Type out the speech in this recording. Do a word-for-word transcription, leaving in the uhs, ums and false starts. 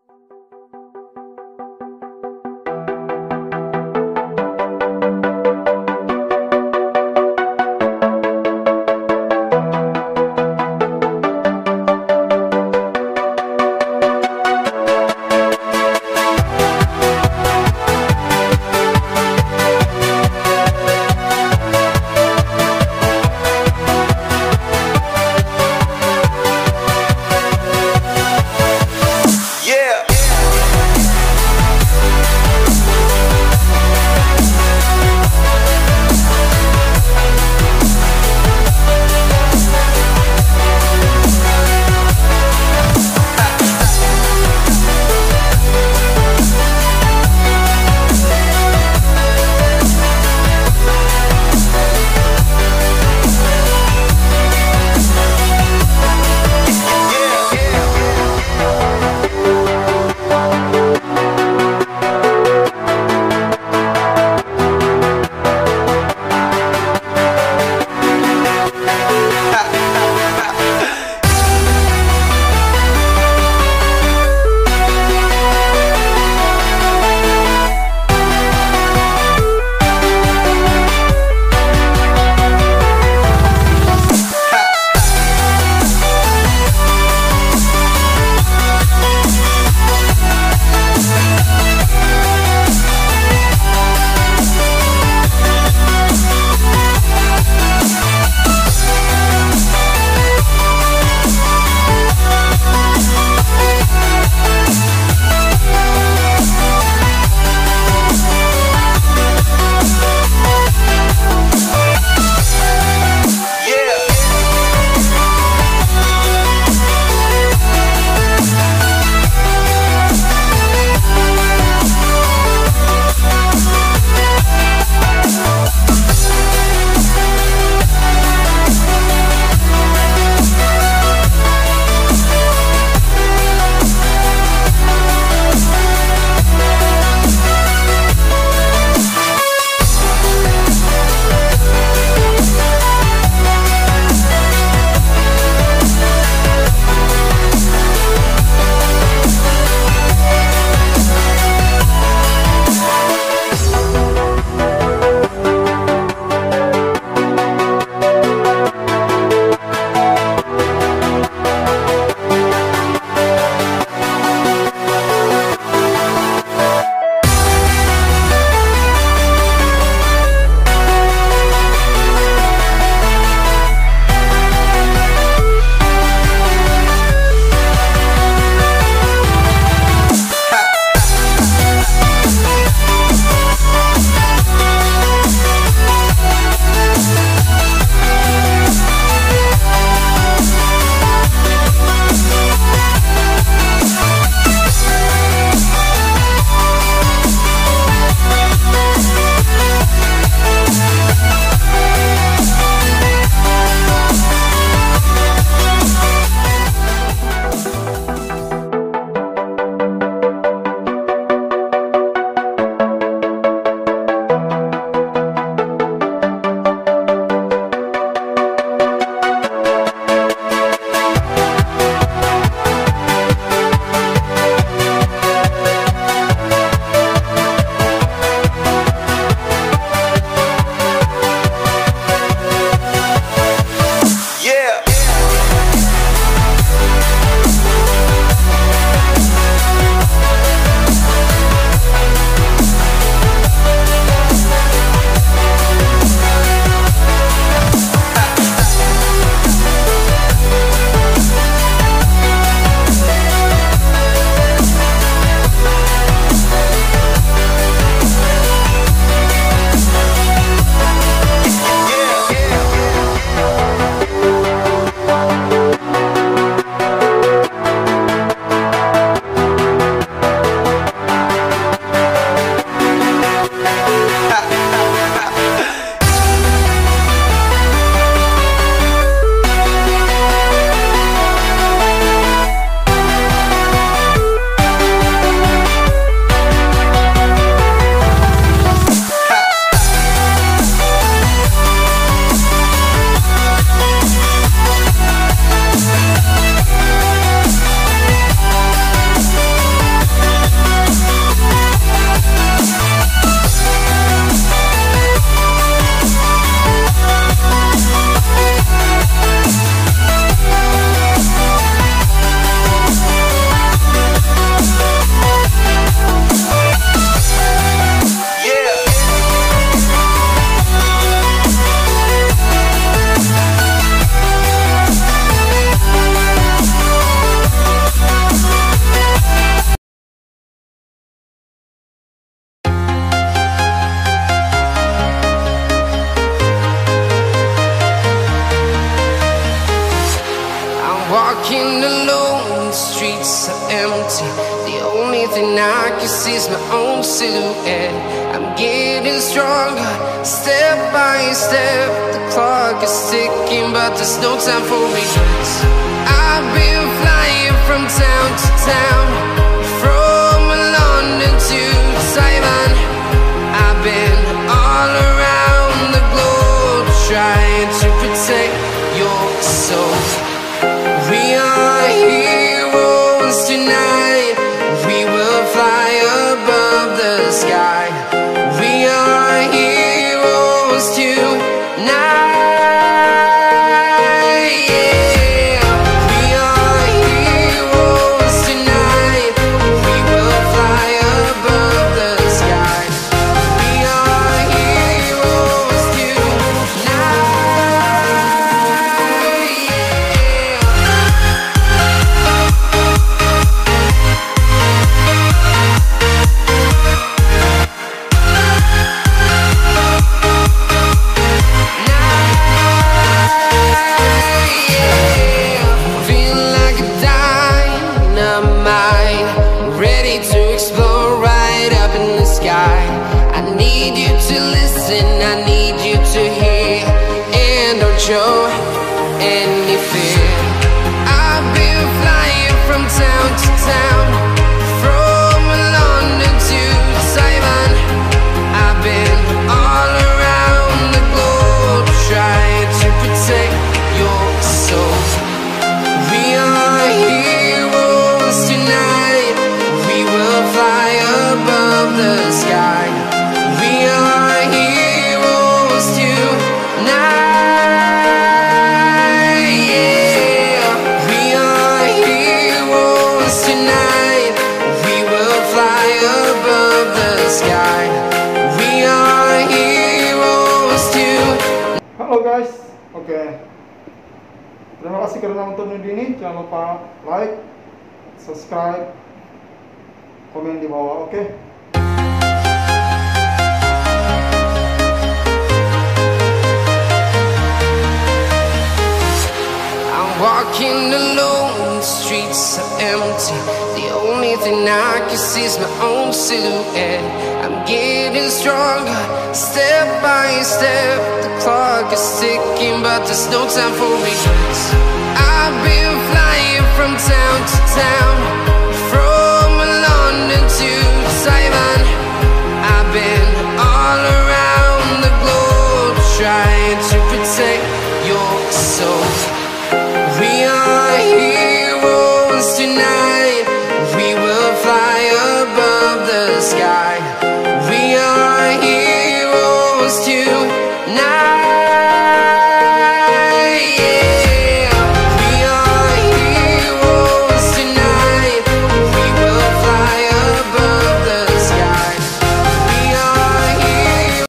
Yeah. empty. The only thing I can see is my own silhouette. I'm getting stronger, step by step. The clock is ticking, but there's no time for regrets. I've been flying from town to town, from London to Taiwan. I've been all around the globe, trying to protect your soul. We are heroes tonight. We will fly above the sky. We are heroes tonight. I need you to listen, I need you to hear, and don't show any fear. I've been flying from town to town, from London to Taiwan. I've been all around the globe, trying to protect your soul. We are heroes tonight. We will fly above the sky. We are heroes tonight, yeah. We are heroes tonight. We will fly above the sky. We are heroes tonight. Halo guys, oke okay. Terima kasih karena nonton video ini. Jangan lupa like, subscribe, komen di bawah, oke? Okay? Walking alone, the streets are empty. The only thing I can see is my own silhouette. I'm getting stronger, step by step. The clock is ticking, but there's no time for regrets. I've been flying from town to town,